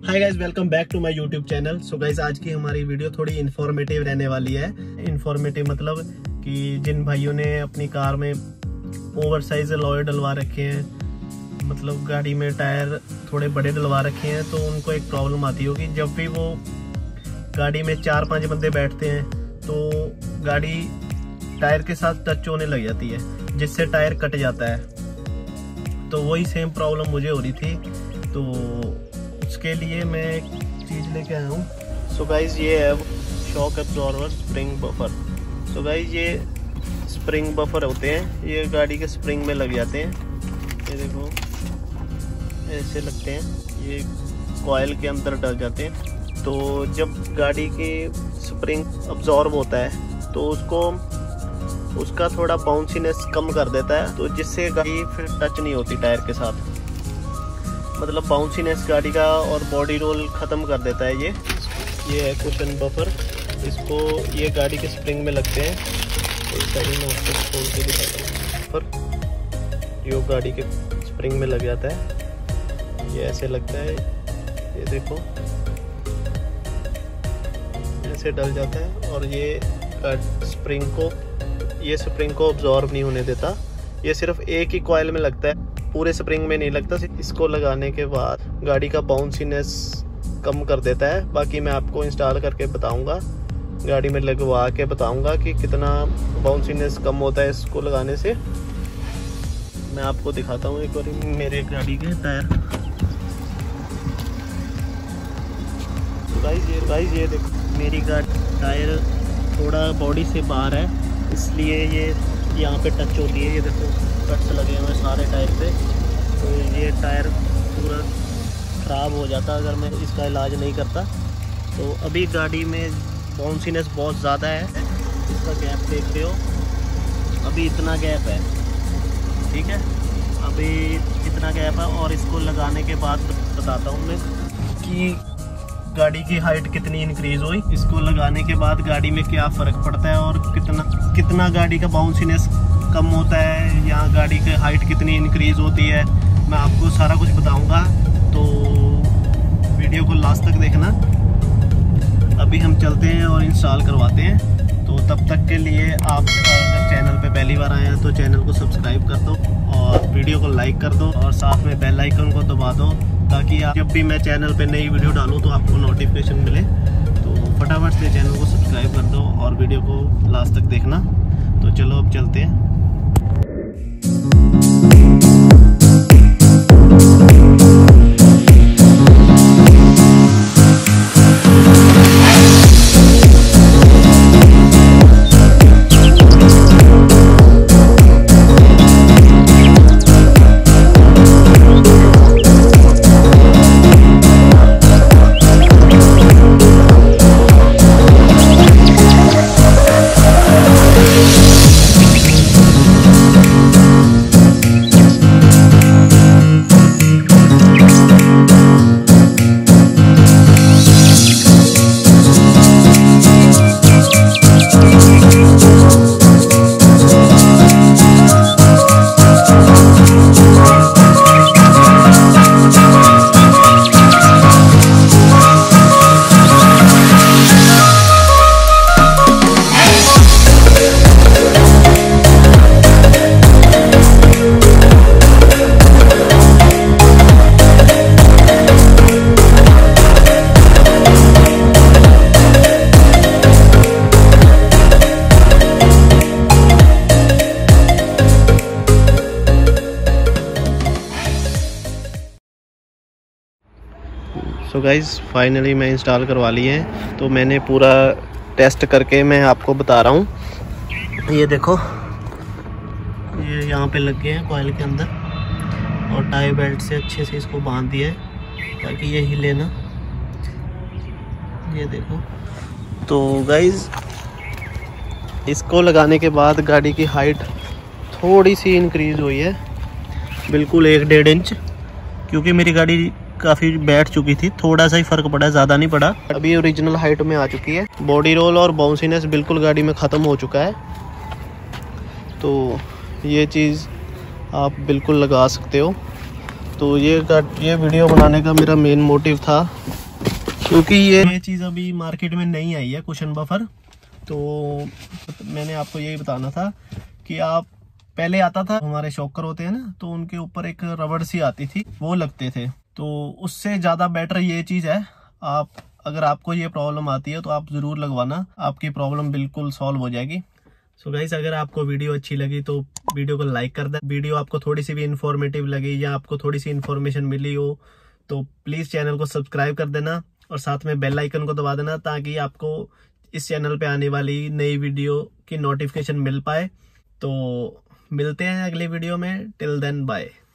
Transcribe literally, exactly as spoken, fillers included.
Hi guys, welcome back to my YouTube channel. So guys, आज की हमारी video थोड़ी इन्फॉर्मेटिव रहने वाली है। इन्फॉर्मेटिव मतलब कि जिन भाइयों ने अपनी कार में ओवर साइज अलॉय डलवा रखे हैं, मतलब गाड़ी में टायर थोड़े बड़े डलवा रखे हैं, तो उनको एक प्रॉब्लम आती होगी। जब भी वो गाड़ी में चार पांच बंदे बैठते हैं तो गाड़ी टायर के साथ टच होने लग जाती है, जिससे टायर कट जाता है। तो वही सेम प्रॉब्लम मुझे हो रही थी, तो उसके लिए मैं एक चीज़ लेके आया हूँ। सो गाइज, ये है shock absorber spring buffer. So guys, ये स्प्रिंग बफर होते हैं, ये गाड़ी के स्प्रिंग में लग जाते हैं। ये देखो, ऐसे लगते हैं, ये कॉइल के अंदर डल जाते हैं। तो जब गाड़ी की स्प्रिंग अब्जॉर्ब होता है तो उसको उसका थोड़ा बाउंसीनेस कम कर देता है, तो जिससे गाड़ी फिर टच नहीं होती टायर के साथ। मतलब बाउंसीनेस गाड़ी का और बॉडी रोल ख़त्म कर देता है। ये ये है कुशन बफर। इसको ये गाड़ी के स्प्रिंग में लगते हैं। इस साइड में आपको खोल के दिखाता हूँ। पर ये गाड़ी के स्प्रिंग में लग जाता है, ये ऐसे लगता है। ये देखो, ऐसे डल जाता है और ये स्प्रिंग को ये स्प्रिंग को अब्जॉर्ब नहीं होने देता। ये सिर्फ एक ही कॉइल में लगता है, पूरे स्प्रिंग में नहीं लगता। इसको लगाने के बाद गाड़ी का बाउंसीनेस कम कर देता है। बाकी मैं आपको इंस्टॉल करके बताऊंगा, गाड़ी में लगवा के बताऊंगा कि कितना बाउंसीनेस कम होता है इसको लगाने से। मैं आपको दिखाता हूँ एक बार मेरे गाड़ी के टायर। गाइस ये गाइस ये देखो, मेरी गाड़ी टायर थोड़ा बॉडी से बाहर है, इसलिए ये यहाँ पे टच होती है। ये देखो, कट्स लगे हुए हैं सारे टायर पे। तो ये टायर पूरा ख़राब हो जाता अगर मैं इसका इलाज नहीं करता। तो अभी गाड़ी में बाउंसीनेस बहुत ज़्यादा है। इसका गैप देखते हो, अभी इतना गैप है, ठीक है, अभी इतना गैप है। और इसको लगाने के बाद बताता हूँ मैं कि गाड़ी की हाइट कितनी इंक्रीज़ हुई। इसको लगाने के बाद गाड़ी में क्या फ़र्क पड़ता है और कितना कितना गाड़ी का बाउंसीनेस कम होता है, या गाड़ी की हाइट कितनी इंक्रीज़ होती है, मैं आपको सारा कुछ बताऊंगा। तो वीडियो को लास्ट तक देखना। अभी हम चलते हैं और इंस्टॉल करवाते हैं। तो तब तक के लिए आप अगर चैनल पे पहली बार आए हैं तो चैनल को सब्सक्राइब कर दो और वीडियो को लाइक कर दो और साथ में बेल आइकन को दबा दो, ताकि आप जब भी मैं चैनल पे नई वीडियो डालूँ तो आपको नोटिफिकेशन मिले। तो फटाफट से चैनल को सब्सक्राइब कर दो और वीडियो को लास्ट तक देखना। तो चलो अब चलते हैं। सो गाइज़, फाइनली मैं इंस्टॉल करवा लिए हैं। तो मैंने पूरा टेस्ट करके मैं आपको बता रहा हूँ। ये देखो, ये यहाँ पे लग गए हैं कॉइल के अंदर, और टाई बेल्ट से अच्छे से इसको बांध दिया है ताकि ये हिले ना। ये देखो। तो गाइज़, इसको लगाने के बाद गाड़ी की हाइट थोड़ी सी इंक्रीज़ हुई है, बिल्कुल एक डेढ़ इंच, क्योंकि मेरी गाड़ी काफ़ी बैठ चुकी थी। थोड़ा सा ही फ़र्क पड़ा, ज़्यादा नहीं पड़ा। अभी ओरिजिनल हाइट में आ चुकी है। बॉडी रोल और बाउंसीनेस बिल्कुल गाड़ी में ख़त्म हो चुका है। तो ये चीज़ आप बिल्कुल लगा सकते हो। तो ये ये वीडियो बनाने का मेरा मेन मोटिव था, क्योंकि ये ये चीज़ अभी मार्केट में नहीं आई है कुशन बफर। तो मैंने आपको यही बताना था कि आप पहले आता था, हमारे शॉकर होते हैं ना, तो उनके ऊपर एक रबड़ सी आती थी, वो लगते थे। तो उससे ज़्यादा बेटर ये चीज़ है, आप अगर आपको ये प्रॉब्लम आती है तो आप ज़रूर लगवाना, आपकी प्रॉब्लम बिल्कुल सॉल्व हो जाएगी। सो गाइस, अगर आपको वीडियो अच्छी लगी तो वीडियो को लाइक कर दें। वीडियो आपको थोड़ी सी भी इंफॉर्मेटिव लगी या आपको थोड़ी सी इन्फॉर्मेशन मिली हो तो प्लीज़ चैनल को सब्सक्राइब कर देना और साथ में बेल आइकन को दबा देना, ताकि आपको इस चैनल पे आने वाली नई वीडियो की नोटिफिकेशन मिल पाए। तो मिलते हैं अगली वीडियो में। Till then bye.